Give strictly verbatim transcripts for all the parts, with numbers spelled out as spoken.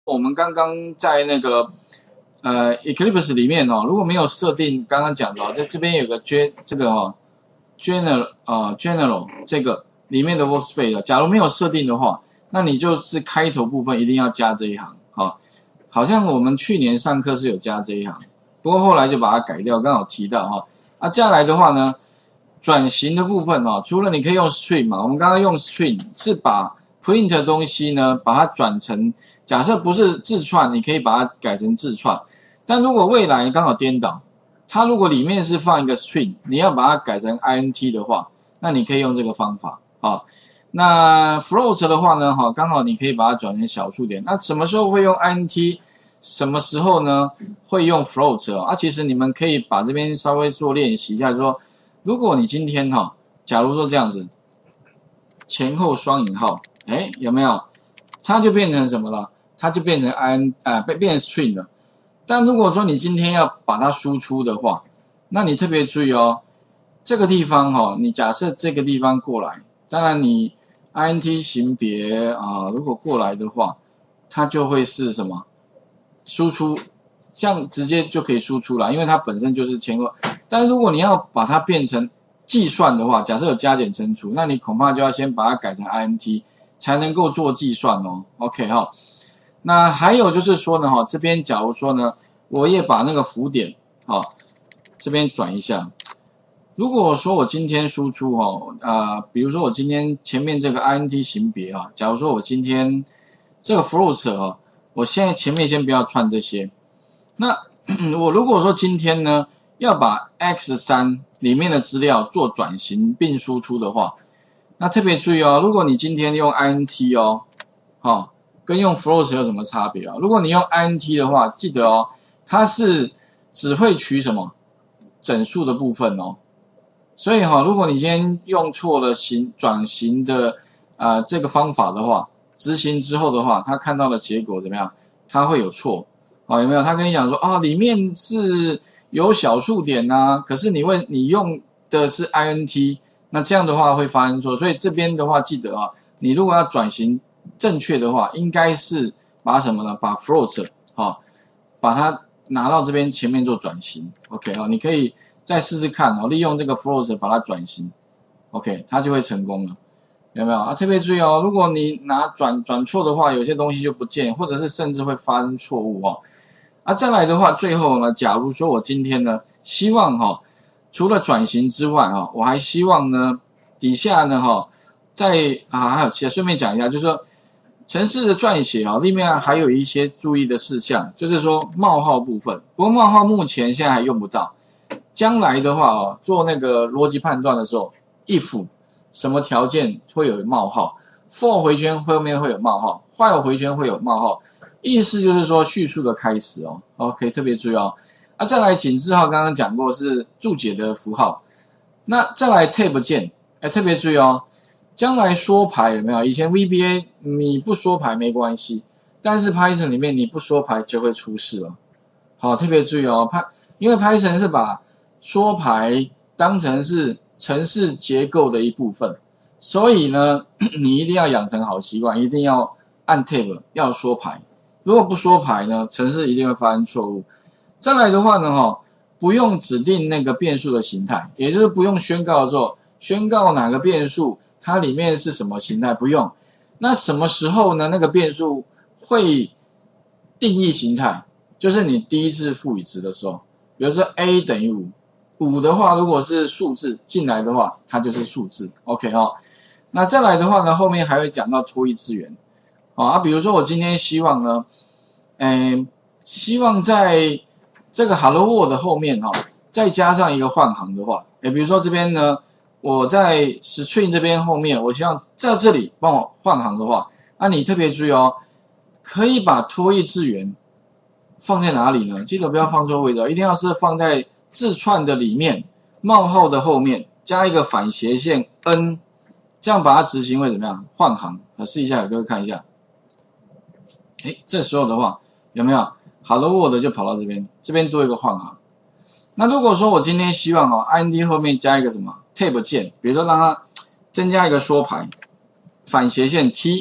我们刚刚在那个呃 Eclipse 里面哦，如果没有设定刚刚讲的哦，在这边有个 G 这个哦 General 啊、呃、General 这个里面的 Workspace， 假如没有设定的话，那你就是开头部分一定要加这一行哈、哦。好像我们去年上课是有加这一行，不过后来就把它改掉，刚好提到哈、哦。啊，接下来的话呢，转型的部分哦，除了你可以用 String 嘛，我们刚刚用 String 是把 print 的东西呢，把它转成，假设不是字串，你可以把它改成字串。但如果未来刚好颠倒，它如果里面是放一个 string， 你要把它改成 int 的话，那你可以用这个方法啊、哦。那 float 的话呢，哈，刚好你可以把它转成小数点。那什么时候会用 int？ 什么时候呢会用 float 哦？啊，其实你们可以把这边稍微做练习一下，就是说，如果你今天哈、哦，假如说这样子，前后双引号。哎，有没有？它就变成什么了？它就变成 in 啊，变变成 string 了。但如果说你今天要把它输出的话，那你特别注意哦，这个地方哈、哦，你假设这个地方过来，当然你 int 型别啊，如果过来的话，它就会是什么？输出，这样直接就可以输出了，因为它本身就是前后。但如果你要把它变成计算的话，假设有加减乘除，那你恐怕就要先把它改成 int。才能够做计算哦 ，OK 哈、哦。那还有就是说呢，哈，这边假如说呢，我也把那个浮点，哈、哦，这边转一下。如果说我今天输出哦，啊、呃，比如说我今天前面这个 int 型别啊，假如说我今天这个 float 啊，我现在前面先不要串这些。那我如果说今天呢，要把 x 三 里面的资料做转型并输出的话，那特别注意哦，如果你今天用 int 哦，好、哦，跟用 float 有什么差别啊、哦？如果你用 int 的话，记得哦，它是只会取什么整数的部分哦。所以哈、哦，如果你今天用错了型转型的啊、呃、这个方法的话，执行之后的话，它看到的结果怎么样？它会有错啊、哦？有没有？他跟你讲说啊、哦，里面是有小数点呐、啊，可是你问你用的是 int。那这样的话会发生错，所以这边的话记得啊，你如果要转型正确的话，应该是把什么呢？把 float 啊、哦，把它拿到这边前面做转型 ，OK 啊、哦，你可以再试试看哦，利用这个 float 把它转型 ，OK， 它就会成功了，有没有啊？特别注意哦，如果你拿转转错的话，有些东西就不见，或者是甚至会发生错误哦。啊，再来的话，最后呢，假如说我今天呢，希望哈、哦。除了转型之外哈，我还希望呢，底下呢哈，在啊还有其他顺便讲一下，就是说程式的撰写啊，里面还有一些注意的事项，就是说冒号部分。不过冒号目前现在还用不到，将来的话哦，做那个逻辑判断的时候 ，if 什么条件会有冒号 ，for 回圈后面会有冒号 ，while 回圈会有冒号，意思就是说叙述的开始哦。OK， 特别注意哦。啊，再来井字号刚刚讲过是注解的符号，那再来 tab 键，哎，特别注意哦，将来缩排有没有？以前 V B A 你不缩排没关系，但是 Python 里面你不缩排就会出事了。好，特别注意哦，它因为 Python 是把缩排当成是程式结构的一部分，所以呢，你一定要养成好习惯，一定要按 tab 要缩排，如果不缩排呢，程式一定会发生错误。再来的话呢，哈，不用指定那个变数的形态，也就是不用宣告的时候宣告哪个变数它里面是什么形态，不用。那什么时候呢？那个变数会定义形态，就是你第一次赋予值的时候，比如说 a 等于五，五的话如果是数字进来的话，它就是数字 ，OK 哈、哦。那再来的话呢，后面还会讲到脱异次元，啊，比如说我今天希望呢，嗯，希望在这个 Hello World 后面哈、哦，再加上一个换行的话，诶，比如说这边呢，我在 String 这边后面，我希望在这里帮我换行的话，那你特别注意哦，可以把脱异次元放在哪里呢？记得不要放错位置，一定要是放在字串的里面，冒号的后面加一个反斜线 n， 这样把它执行会怎么样？换行，我试一下，给各位看一下。诶，这时候的话有没有？ Hello World 就跑到这边，这边多一个换行。那如果说我今天希望哦 ，int 后面加一个什么 tab 键，比如说让它增加一个缩排，反斜线 t，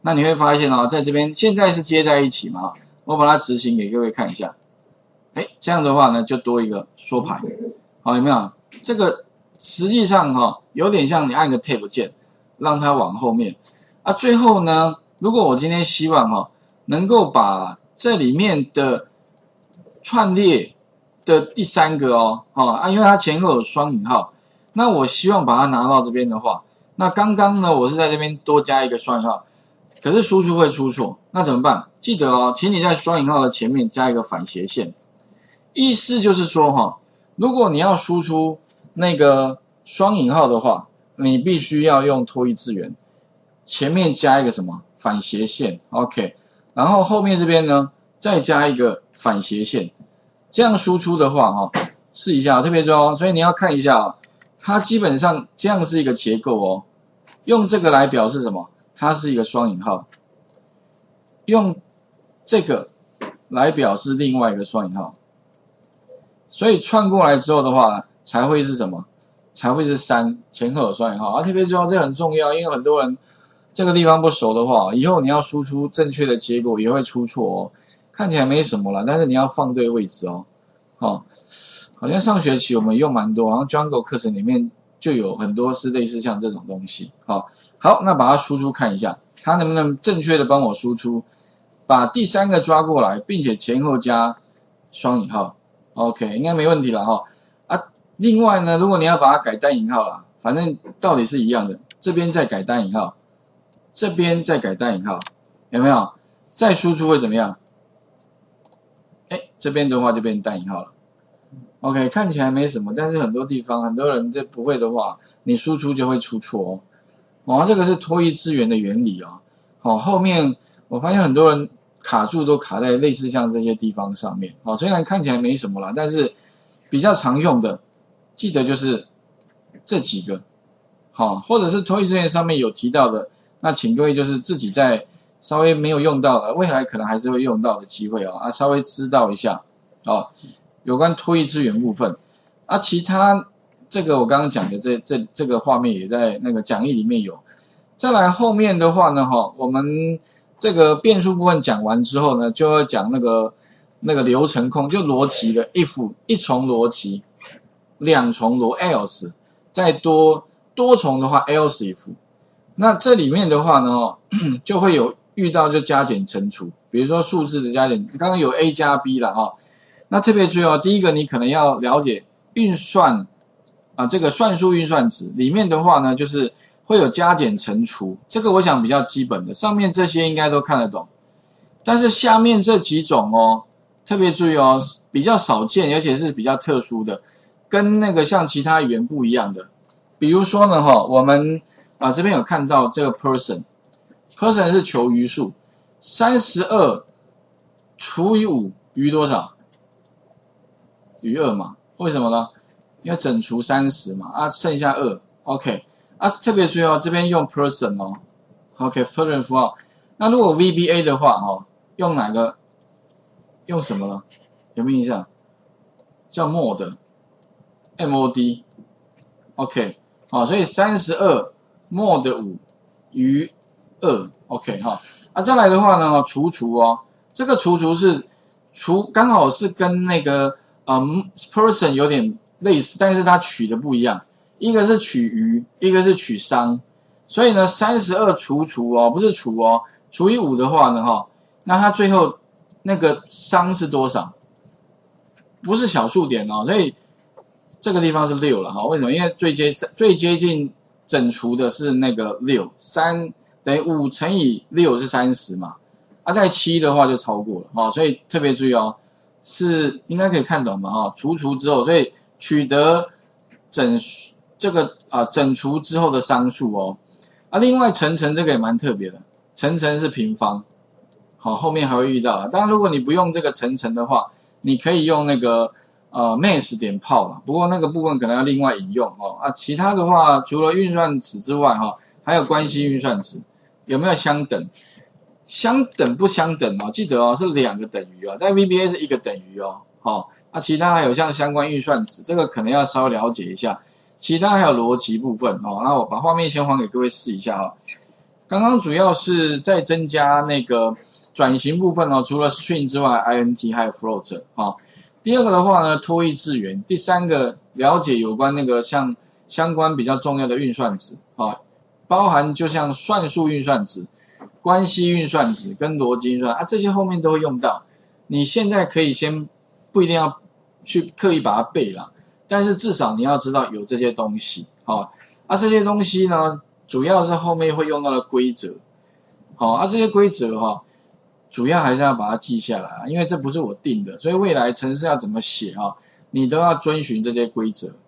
那你会发现哦，在这边现在是接在一起嘛，我把它执行给各位看一下。哎，这样的话呢，就多一个缩排，好，有没有？这个实际上哈、哦，有点像你按个 Tab 键，让它往后面。啊，最后呢，如果我今天希望哈、哦，能够把这里面的串列的第三个哦，啊，因为它前后有双引号，那我希望把它拿到这边的话，那刚刚呢，我是在这边多加一个双引号，可是输出会出错，那怎么办？记得哦，请你在双引号的前面加一个反斜线。意思就是说哈，如果你要输出那个双引号的话，你必须要用脱衣字元，前面加一个什么反斜线 ，OK， 然后后面这边呢再加一个反斜线，这样输出的话哈，试一下，特别重要，所以你要看一下啊，它基本上这样是一个结构哦，用这个来表示什么？它是一个双引号，用这个来表示另外一个双引号。所以串过来之后的话，才会是什么？才会是三，前后有双引号啊。特别重要，这很重要，因为很多人这个地方不熟的话，以后你要输出正确的结果也会出错哦。看起来没什么啦，但是你要放对位置哦。哦，好像上学期我们用蛮多，好像 Django 课程里面就有很多是类似像这种东西。好，好，那把它输出看一下，它能不能正确的帮我输出？把第三个抓过来，并且前后加双引号。OK， 应该没问题了哈。啊，另外呢，如果你要把它改单引号啦，反正道理是一样的，这边再改单引号，这边再改单引号，有没有？再输出会怎么样？哎，这边的话就变单引号了。OK， 看起来没什么，但是很多地方很多人这不会的话，你输出就会出错哦。哦，这个是脱衣资源的原理哦。哦，后面我发现很多人卡住都卡在类似像这些地方上面，好，虽然看起来没什么啦，但是比较常用的，记得就是这几个，好，或者是脱衣资源上面有提到的，那请各位就是自己在稍微没有用到的，未来可能还是会用到的机会哦，啊，稍微知道一下，哦，有关脱衣资源部分，啊，其他这个我刚刚讲的这这这个画面也在那个讲义里面有，再来后面的话呢，哈，我们这个变数部分讲完之后呢，就要讲那个那个流程控，就逻辑的 if 一重逻辑，两重逻 else， 再多多重的话 else if。那这里面的话呢，就会有遇到就加减乘除，比如说数字的加减，刚刚有 a 加 b 了哈。那特别注意哦，第一个你可能要了解运算啊，这个算术运算值里面的话呢，就是会有加减乘除，这个我想比较基本的，上面这些应该都看得懂。但是下面这几种哦，特别注意哦，比较少见，而且是比较特殊的，跟那个像其他语言不一样的。比如说呢，哈，我们啊这边有看到这个 person，person 是求余数，三十二除以五余多少？余二嘛？为什么呢？因为整除三十嘛，啊，剩下二 ，OK。啊，特别注意哦，这边用 person 哦 ，OK，person 符号。那如果 V B A 的话，哦，用哪个？用什么呢？有没有印象？叫 mod，M O D，OK， 好，所以三十二 mod 五余二 ，OK 哈。啊，再来的话呢，除除哦，这个除除是除刚好是跟那个嗯 person 有点类似，但是它取的不一样。一个是取余，一个是取商，所以呢，三十二除除哦，不是除哦，除以五的话呢，哈，那它最后那个商是多少？不是小数点哦，所以这个地方是六了哈。为什么？因为最接最接近整除的是那个六，三等于五乘以六是三十嘛，啊，在七的话就超过了哈，所以特别注意哦，是应该可以看懂嘛哈，除除之后，所以取得整。这个啊整除之后的商数哦，啊，另外乘乘这个也蛮特别的，乘乘是平方，好，后面还会遇到啊。当然，如果你不用这个乘乘的话，你可以用那个呃 math 点炮啦，不过那个部分可能要另外引用哦。啊，其他的话，除了运算值之外哈、哦，还有关系运算值，有没有相等？相等不相等哦？记得哦，是两个等于哦，在 V B A 是一个等于哦，好、哦，啊，其他还有像相关运算值，这个可能要稍微了解一下。其他还有逻辑部分哦，那我把画面先还给各位试一下哈、哦。 刚刚主要是在增加那个转型部分哦，除了 string 之外 ，int 还有 float 啊。第二个的话呢，脱译字元。第三个，了解有关那个像相关比较重要的运算子啊，包含就像算术运算子、关系运算子跟逻辑运算啊，这些后面都会用到。你现在可以先不一定要去刻意把它背啦，但是至少你要知道有这些东西啊。啊，这些东西呢，主要是后面会用到的规则。好，啊，这些规则哈、哦，主要还是要把它记下来啊，因为这不是我定的，所以未来程式要怎么写啊，你都要遵循这些规则。